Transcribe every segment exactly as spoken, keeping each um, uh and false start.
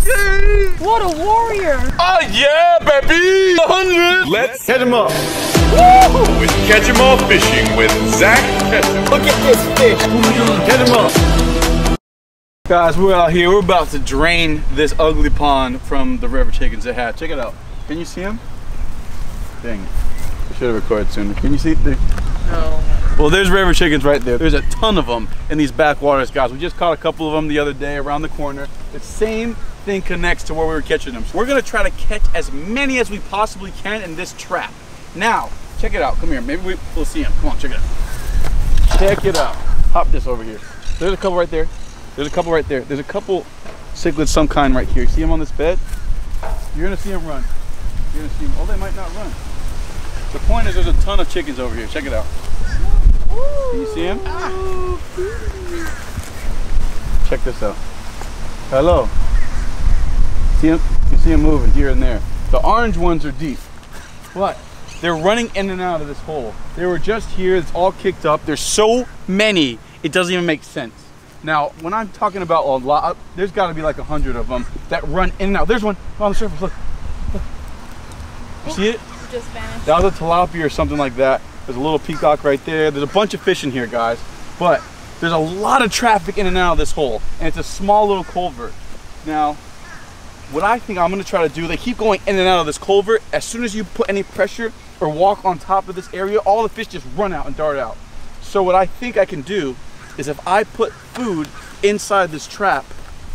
Yay! What a warrior! Oh yeah, baby! one hundred! Let's catch him up. Woo! With Catch 'em All Fishing with Zak Catchem. Look at this fish. Catch him up. Guys, we're out here. We're about to drain this ugly pond from the river chickens it had. Check it out. Can you see them? Dang it. I should have recorded sooner. Can you see? The... No. Well, there's river chickens right there. There's a ton of them in these backwaters, guys. We just caught a couple of them the other day around the corner. The same thing connects to where we were catching them. So we're gonna try to catch as many as we possibly can in this trap. Now, check it out. Come here. Maybe we, we'll see them. Come on, check it out. Check it out. Hop this over here. There's a couple right there. There's a couple right there. There's a couple cichlids some kind right here. See them on this bed? You're gonna see them run. You're gonna see them. Oh, they might not run. The point is there's a ton of chickens over here. Check it out. Can you see him? Check this out. Hello. See him? You see him moving here and there. The orange ones are deep. What? They're running in and out of this hole. They were just here. It's all kicked up. There's so many, it doesn't even make sense. Now, when I'm talking about a lot, there's got to be like a hundred of them that run in and out. There's one on the surface. Look. Look. You see it? Just vanished. That was a tilapia or something like that. There's a little peacock right there. There's a bunch of fish in here, guys. But there's a lot of traffic in and out of this hole. And it's a small little culvert. Now, what I think I'm gonna try to do, they keep going in and out of this culvert. As soon as you put any pressure or walk on top of this area, all the fish just run out and dart out. So what I think I can do is if I put food inside this trap,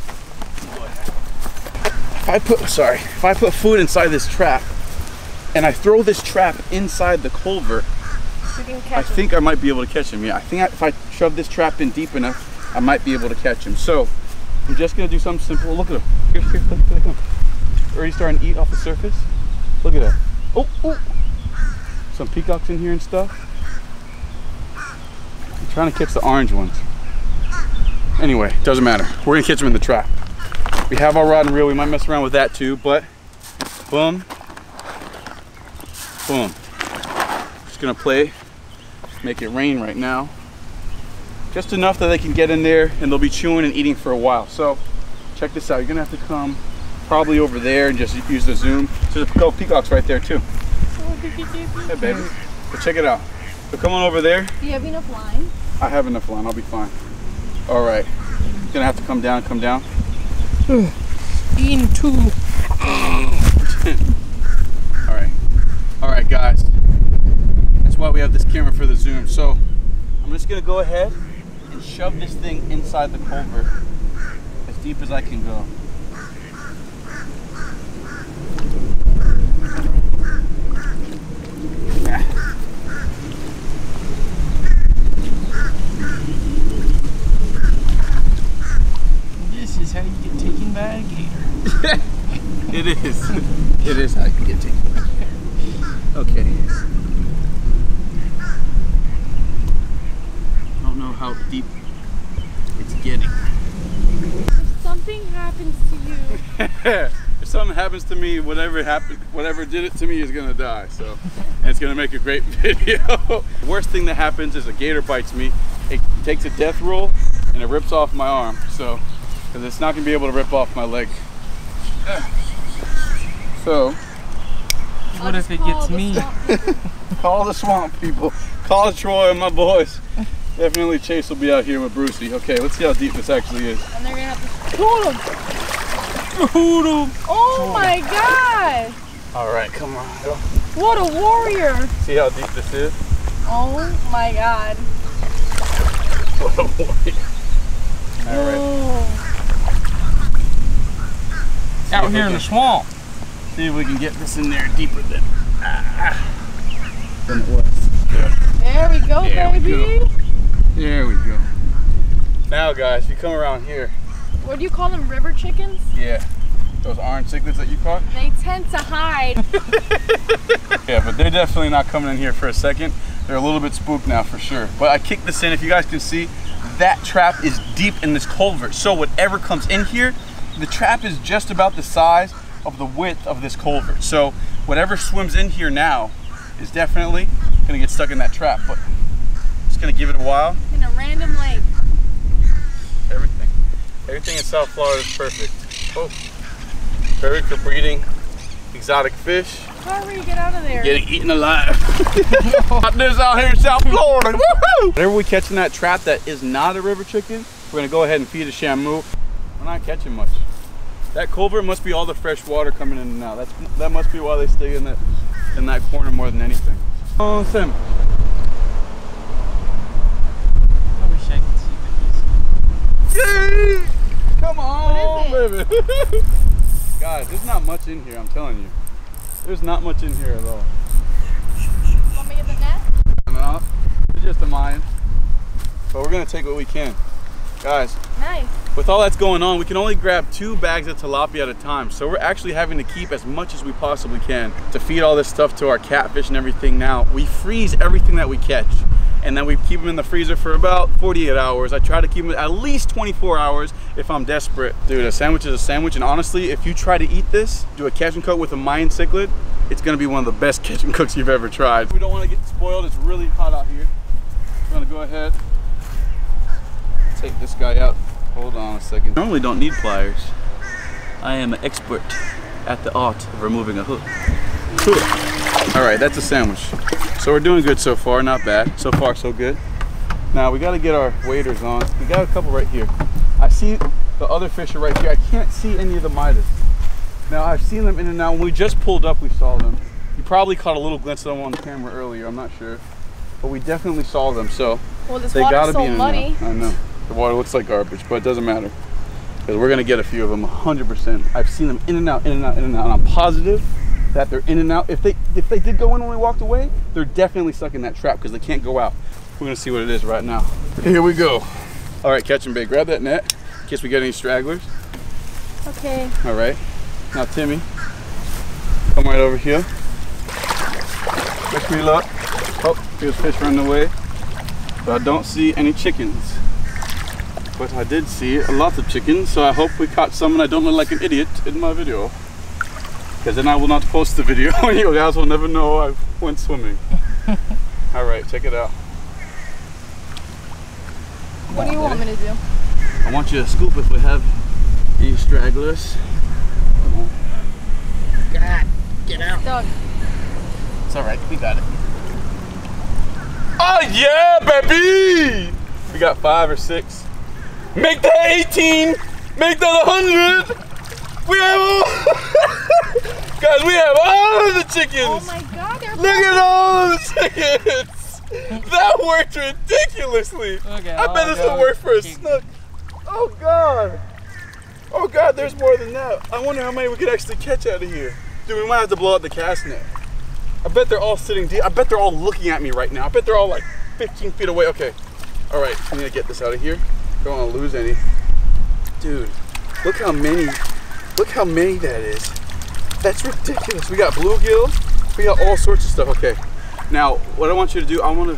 if I put, sorry, if I put food inside this trap, and I throw this trap inside the culvert, You can catch I think I might be able to catch him. Yeah, I think I, if I shove this trap in deep enough, I might be able to catch him. So I'm just gonna do something simple. Look at him. Here, here, look, look, look. Already starting to eat off the surface. Look at that. Oh, oh. Some peacocks in here and stuff. I'm trying to catch the orange ones. Anyway, doesn't matter. We're gonna catch them in the trap. We have our rod and reel. We might mess around with that too, but boom. Boom. Just gonna play, make it rain right now. Just enough that they can get in there and they'll be chewing and eating for a while. So check this out. You're gonna have to come probably over there and just use the zoom. So there's a couple peacocks right there too. Hey baby. But check it out. So come on over there. Do you have enough line? I have enough line. I'll be fine. All right. You're gonna have to come down. Come down. Into. All right. All right, guys. That's why we have this camera for the zoom. So I'm just gonna go ahead and shove this thing inside the culvert as deep as I can go. This is how you get taken by a gator. It is. It is how you get taken. Okay. I don't know how deep it's getting. If something happens to you. If something happens to me, whatever happened, whatever did it to me is gonna die. So, and it's gonna make a great video. The worst thing that happens is a gator bites me. It takes a death roll and it rips off my arm. So, because it's not gonna be able to rip off my leg. So. What if it gets me? Call the swamp people. Call Troy and my boys. Definitely Chase will be out here with Brucey. Okay, let's see how deep this actually is. And they're gonna have to shoot him. Shoot him. Oh my god! All right, come on. What a warrior! See how deep this is? Oh my god. What a warrior. All right. Oh. Out here in the swamp. See if we can get this in there deeper than, ah, than it was. Yeah. There we go, There we baby. go. There we go. Now, guys, if you come around here. What do you call them? River chickens? Yeah. Those orange cichlids that you caught? They tend to hide. Yeah, but they're definitely not coming in here for a second. They're a little bit spooked now for sure. But I kicked this in. If you guys can see, that trap is deep in this culvert. So whatever comes in here, the trap is just about the size of the width of this culvert. So whatever swims in here now is definitely gonna get stuck in that trap. But just gonna give it a while. In a random lake. Everything. Everything in South Florida is perfect. Oh, Perfect for breeding exotic fish. Hurry, get out of there. Getting eaten alive. Got this out here in South Florida. Woohoo! Whenever we catch in that trap that is not a river chicken, we're gonna go ahead and feed a shamu. We're not catching much. That culvert must be all the fresh water coming in and out. That's that must be why they stay in that in that corner more than anything. Oh, Sam. I wish I could see Yay! Come on, What baby. Guys, there's not much in here, I'm telling you. There's not much in here at all. Want me to get the net? No, it's just a mine. But we're gonna take what we can. Guys, Nice. with all that's going on, we can only grab two bags of tilapia at a time. So we're actually having to keep as much as we possibly can to feed all this stuff to our catfish and everything. Now, we freeze everything that we catch. And then we keep them in the freezer for about forty-eight hours. I try to keep them at least twenty-four hours if I'm desperate. Dude, a sandwich is a sandwich. And honestly, if you try to eat this, do a catch and cook with a Mayan cichlid, it's gonna be one of the best catch and cooks you've ever tried. We don't wanna get spoiled. It's really hot out here. We're gonna go ahead, take this guy out. Hold on a second. I normally don't need pliers. I am an expert at the art of removing a hook. Cool. All right, that's a sandwich. So we're doing good so far, not bad. So far, so good. Now we gotta get our waders on. We got a couple right here. I see the other fish are right here. I can't see any of the midas. Now I've seen them in and out. When we just pulled up, we saw them. You probably caught a little glimpse of them on camera earlier, I'm not sure. But we definitely saw them, so Well, this they water's gotta so be in and muddy. out. I know. The water looks like garbage, but it doesn't matter. Because we're gonna get a few of them, one hundred percent. I've seen them in and out, in and out, in and out, and I'm positive that they're in and out. If they if they did go in when we walked away, they're definitely stuck in that trap because they can't go out. We're gonna see what it is right now. Here we go. All right, catch and bait. Grab that net in case we get any stragglers. Okay. All right. Now Timmy, come right over here. Wish me luck. Oh, here's fish running away. But I don't see any chickens. But I did see a lot of chickens, so I hope we caught some and I don't look like an idiot in my video. Because then I will not post the video and you guys will never know I went swimming. All right, check it out. What do you want me to do? I want you to scoop if we have any stragglers. Come on. God, get out. Doug. It's all right, we got it. Oh yeah, baby! We got five or six. Make that eighteen! Make that one hundred! We have all... Guys, we have all of the chickens! Oh my god, they're Look at all of the chickens! That worked ridiculously! Okay, I bet this will work for a snook. Oh god! Oh god, there's more than that. I wonder how many we could actually catch out of here. Dude, we might have to blow out the cast net. I bet they're all sitting deep. I bet they're all looking at me right now. I bet they're all like fifteen feet away. Okay. All right, I'm gonna get this out of here. Don't wanna lose any. Dude, look how many, look how many that is. That's ridiculous. We got bluegill. We got all sorts of stuff. Okay. Now, what I want you to do, I wanna,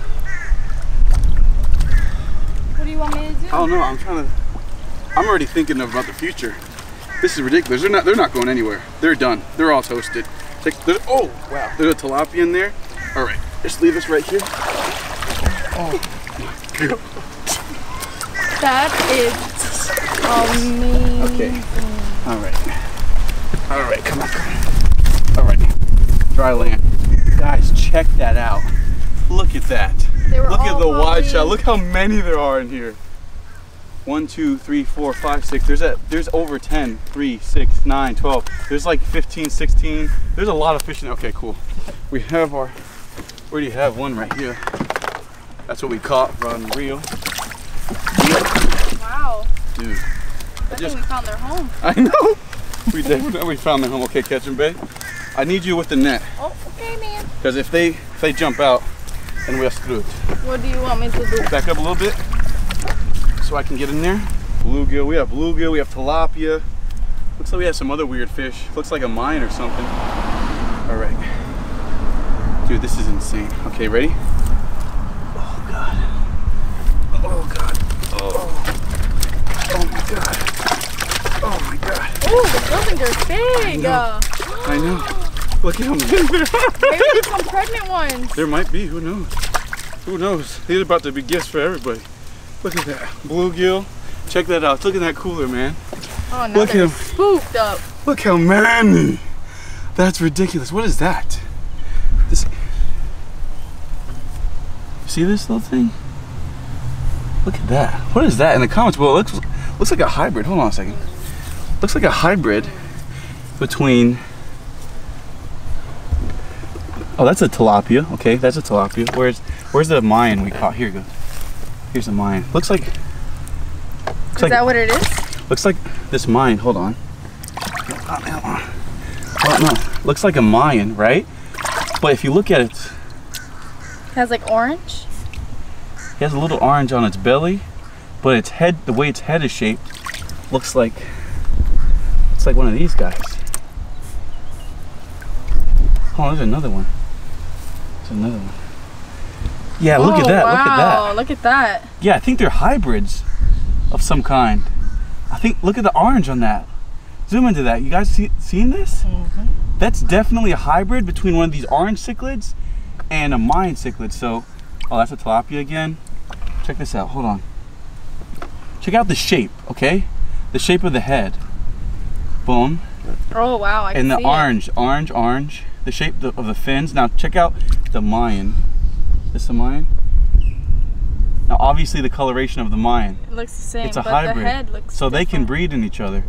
What do you want me to do? I don't know, I'm trying to, I'm already thinking about the future. This is ridiculous. They're not, they're not going anywhere. They're done. They're all toasted. Take, oh, wow. There's a tilapia in there. All right, just leave this right here. Oh my God. That is amazing. Okay. All right. All right, come on, come on. All right, dry land. Guys, check that out. Look at that. They were Look at all the wide popping. shot. Look how many there are in here. One, two, three, four, five, six. There's a, there's over ten. Three, six, nine, twelve. There's like fifteen, sixteen. There's a lot of fish in there. Okay, cool. We have our, we already have one right here. That's what we caught on the reel. Wow. Dude. I, I just, think we found their home. I know. We definitely found their home. Okay, Catchem Bay. I need you with the net. Oh, okay, man. Because if they, if they jump out, then we're screwed. What do you want me to do? Back up a little bit so I can get in there. Bluegill, we have bluegill, we have tilapia. Looks like we have some other weird fish. Looks like a mine or something. All right. Dude, this is insane. Okay, ready? Oh God. Oh God. Oh. Oh my God. Oh my God. Oh, those things are big. I I know. Look at how many there are. Maybe there's some pregnant ones. There might be, who knows? Who knows? These are about to be gifts for everybody. Look at that, bluegill. Check that out. Look at that cooler, man. Oh, now Look at they're him. spooked up. Look how many. That's ridiculous. What is that? This. See this little thing? Look at that. What is that? In the comments below, it looks, looks like a hybrid. Hold on a second. Looks like a hybrid between. Oh, that's a tilapia. Okay, that's a tilapia. Where's where's the Mayan we caught? Here you go. Here's the Mayan. Looks like. Looks is like, that what it is? Looks like this Mayan. Hold on. Oh, no. Looks like a Mayan, right? But if you look at it, It has like orange. it has a little orange on its belly, but its head, the way its head is shaped, looks like it's like one of these guys. Oh, there's another one. There's another one. Yeah, look oh, at that. Wow. Look at that. Look at that. Yeah, I think they're hybrids of some kind. I think, look at the orange on that. Zoom into that. You guys see, seeing this? Mm-hmm. That's definitely a hybrid between one of these orange cichlids and a Mayan cichlid. So, oh, that's a tilapia again. Check this out. Hold on. Check out the shape, okay? The shape of the head. Boom. Oh wow, I can And the see orange, it. orange, orange. The shape of the fins. Now check out the Mayan. This the Mayan? Now obviously the coloration of the Mayan. It looks the same, It's a but hybrid. the head looks so they can different. breed in each other.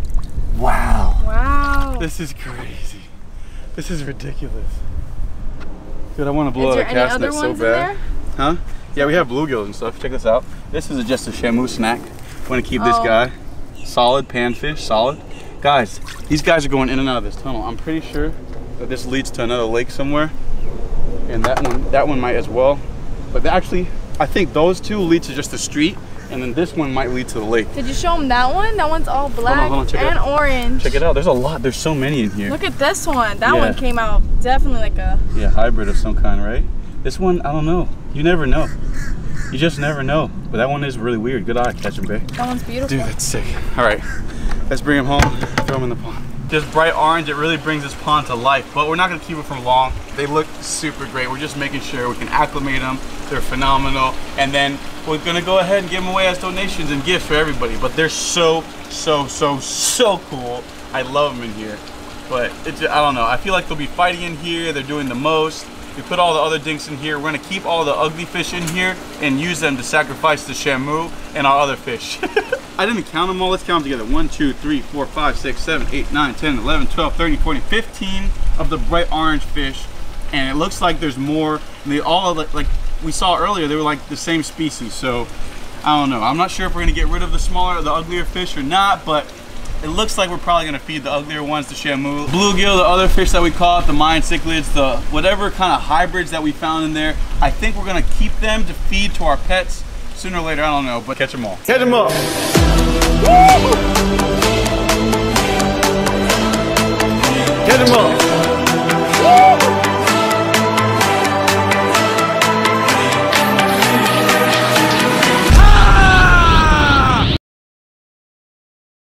Wow. Wow. This is crazy. This is ridiculous. Dude, I want to blow Is out a there any cast other net so ones in bad. there? Huh? Yeah, we have bluegills and stuff. Check this out. This is just a shamu snack. Want to keep this Oh. guy. Solid panfish, solid. Guys, these guys are going in and out of this tunnel. I'm pretty sure that this leads to another lake somewhere. And that one, that one might as well. But actually, I think those two lead to just the street. And then this one might lead to the lake. Did you show them that one? That one's all black hold on, check it and out. orange. Check it out. There's a lot. There's so many in here. Look at this one. That Yeah. one came out definitely like a... Yeah, hybrid of some kind, right? This one, I don't know. You never know. You just never know. But that one is really weird. Good eye, Catchem, babe. That one's beautiful. Dude, that's sick. All right, let's bring him home, throw him in the pond. Just bright orange, it really brings this pond to life, but we're not gonna keep it for long. They look super great. We're just making sure we can acclimate them. They're phenomenal. And then we're gonna go ahead and give them away as donations and gifts for everybody. But they're so, so, so, so cool. I love them in here. But it's, I don't know, I feel like they'll be fighting in here. They're doing the most. We put all the other dinks in here. We're gonna keep all the ugly fish in here and use them to sacrifice the shamu and our other fish. I didn't count them all. Let's count them together. one, two, three, four, five, six, seven, eight, nine, ten, eleven, twelve, thirteen, fourteen, fifteen of the bright orange fish. And it looks like there's more. And they all, like, like we saw earlier, they were like the same species. So I don't know. I'm not sure if we're gonna get rid of the smaller, the uglier fish or not, but it looks like we're probably gonna feed the uglier ones to shamu. Bluegill, the other fish that we caught, the Mayan cichlids, the whatever kind of hybrids that we found in there, I think we're gonna keep them to feed to our pets sooner or later, I don't know, but catch them all. Catch them up. Catch them up.